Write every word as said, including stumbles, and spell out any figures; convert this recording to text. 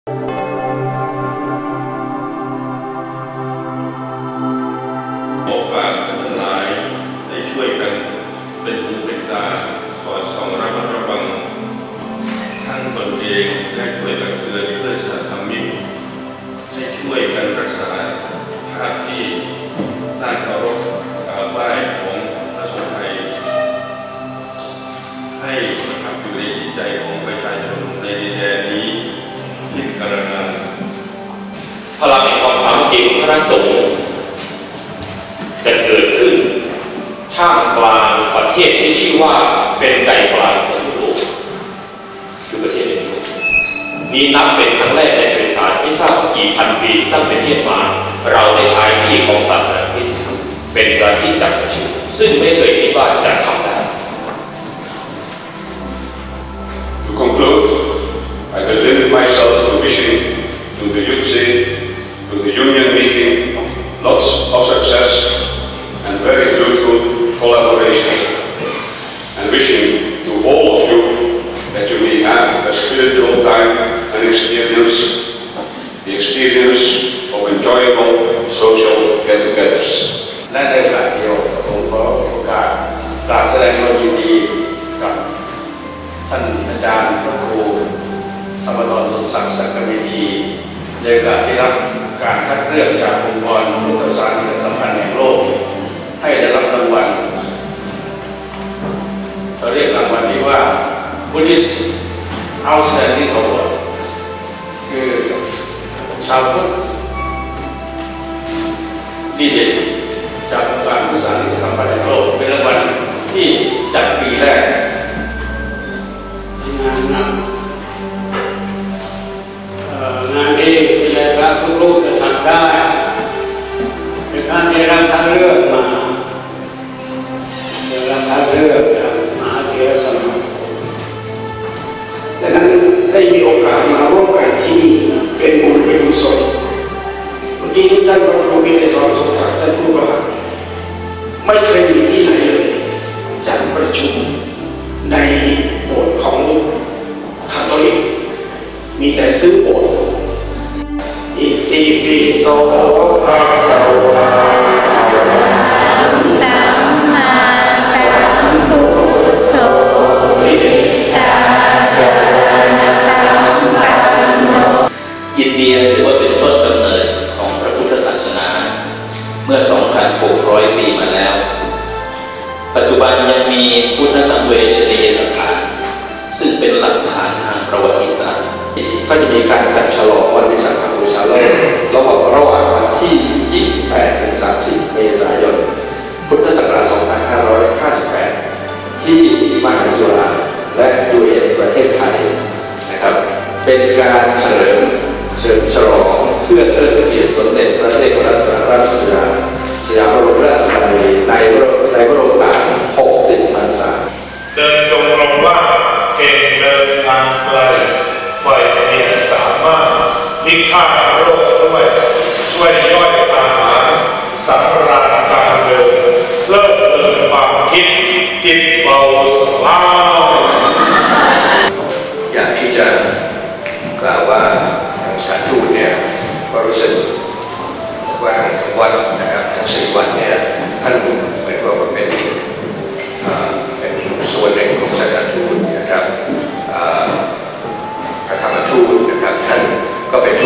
ขอฝากท่านทั้งหลายได้ช่วยกันเป็นหูเป็นตาสอดส่องระมัดระวังทั้งตนเองและช่วยกันเตือนเพื่อนสาธมิกให้ช่วยกันรักษาภาพที่น่าเคารพกราบไหว้ของพระสงฆ์ไทยให้ประทับอยู่ในจิตใจของประชาชนในดินแดนนี้เช่นกาลนานพลังแห่งความสามัคคีของพระสงฆ์จะเกิดขึ้นท่ามกลางประเทศที่ชื่อว่าเป็นใจกลางของโลกคือประเทศนี้นี้นับเป็นครั้งแรกในประวัติศาสตร์ไม่ทราบกี่พันปีตั้งแต่เทียบมาเราได้ใช้ที่ของศาสนาคริสต์เป็นสถานที่จัดประชุมซึ่งไม่เคยคิดว่าจะทำได้ To conclude, I will limit myself to wishing to the U C, to the Union meeting, lots of success and very fruitful collaboration, and wishing to all of you that you may have a spiritual time and experience the experience of enjoyable social get-togethers. และในโอกาสเดียวผมขอโอกาสกราบแสดงความยินดีกับท่านอาจารย์พระครูธรรมธรสมศักดิ์สักกวิธีในโอกาสที่รับการคัดเลือกจากองค์กรพุทธศาสนิกสัมพันธ์แห่งโลกให้ได้รับรางวัลเราเรียกรางวัลนี้ว่า Buddhist Outstanding Award คือชาวพุทธดีเด่นจากองค์การพุทธศาสนิกสัมพันธ์แห่งโลกเป็นรางวัลที่จัดปีแรกงานหนักงานที่วิทยาลัยทุกลูกจะทำได้เป็นการได้รับคัดเลือกมาได้รับคัดเลือกจากมหาเถรสมาคมดังนั้นได้มีโอกาสมาร่วมกันที่นี่เป็นบุญเป็นกุศลเมื่อกี้ท่านพระครูวินัยทรสมศักดิ์ท่านพูดว่าไม่เคยมีที่ไหนเลยจัดประชุมในโบสถ์ของคาทอลิกมีแต่ซื้อโบสถ์อิติปิโสภะคะวะสัมมาสัมพุทโธวิชาจารณสัมปันโนอินเดียถือว่าเป็นต้นกำเนิดของพระพุทธศาสนาเมื่อ สองพันหกร้อย ปีมาแล้วปัจจุบันยังมีพุทธสังเวชนียสถานซึ่งเป็นหลักฐานทางประวัติศาสตร์ก็จะมีการจัดฉลองวันวิสาขบูชาโลกระหว่างระหว่างวันที่ ยี่สิบแปด ถึง สามสิบ เมษายน พุทธศักราช สองพันห้าร้อยห้าสิบแปด ที่มหาจุฬาและยูเอ็นประเทศไทยนะครับเป็นการเฉลิมเฉลิมฉลองเพื่อเทิดพระเกียรติสมเด็จพระเทพรัตนราชสุดาสยามบรมราชชนนีในในพระโอกาสหกสิบพรรษาเดินจงกรมว่าเก่งเดินทางไกลไฟเพียรสามารถทิ้งข้าโรคด้วยช่วยย่อยอาหารสำราญการเดินเลิกเลิกความคิดจิตเบาสบายอยากที่จะกล่าวว่าทางสาธุเนี่ยก็รู้สึกว่าวันนะครับทั้งสี่วันเนี่ยท่านเหมือนว่าเป็นเป็นส่วนหนึ่งของสถานทูตนะครับพระธรรมทูตนะครับท่านก็เป็น